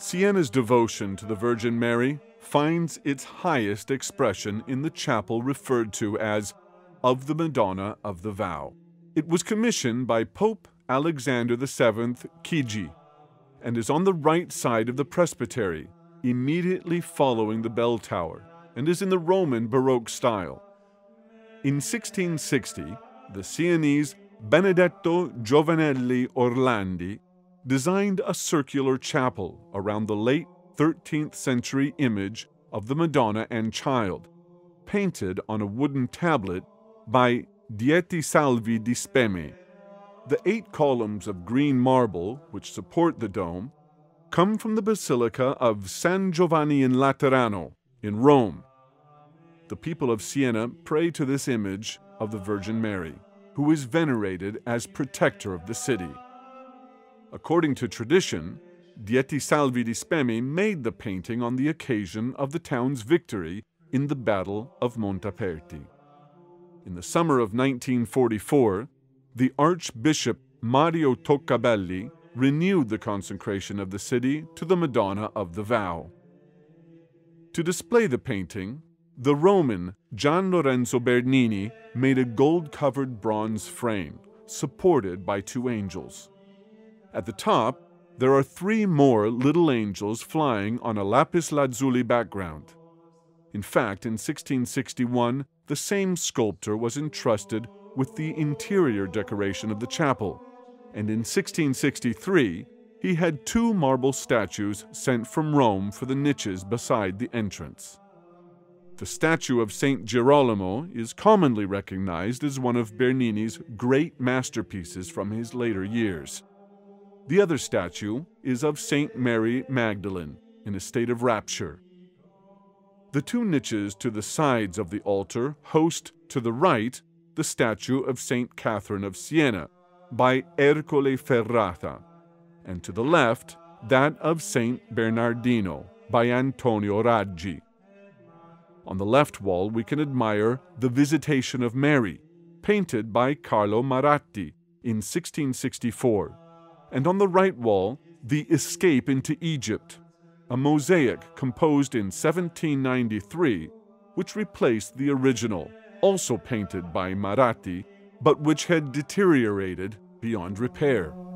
Siena's devotion to the Virgin Mary finds its highest expression in the chapel referred to as of the Madonna of the Vow. It was commissioned by Pope Alexander VII Chigi and is on the right side of the presbytery, immediately following the bell tower, and is in the Roman Baroque style. In 1660, the Sienese Benedetto Giovinelli Orlandi designed a circular chapel around the late 13th century image of the Madonna and Child, painted on a wooden tablet by Dieti Salvi di Speme. The 8 columns of green marble which support the dome come from the Basilica of San Giovanni in Laterano in Rome. The people of Siena pray to this image of the Virgin Mary, who is venerated as protector of the city. According to tradition, Dieti Salvi di Speme made the painting on the occasion of the town's victory in the Battle of Montaperti. In the summer of 1944, the Archbishop Mario Toccabelli renewed the consecration of the city to the Madonna of the Vow. To display the painting, the Roman Gian Lorenzo Bernini made a gold-covered bronze frame supported by 2 angels. At the top, there are 3 more little angels flying on a lapis lazuli background. In fact, in 1661, the same sculptor was entrusted with the interior decoration of the chapel, and in 1663, he had 2 marble statues sent from Rome for the niches beside the entrance. The statue of Saint Girolamo is commonly recognized as one of Bernini's great masterpieces from his later years. The other statue is of Saint Mary Magdalene in a state of rapture. The 2 niches to the sides of the altar host, to the right, the statue of Saint Catherine of Siena by Ercole Ferrata, and to the left, that of Saint Bernardino by Antonio Raggi. On the left wall we can admire the Visitation of Mary, painted by Carlo Maratti in 1664, and on the right wall, the Escape into Egypt, a mosaic composed in 1793, which replaced the original, also painted by Maratti, but which had deteriorated beyond repair.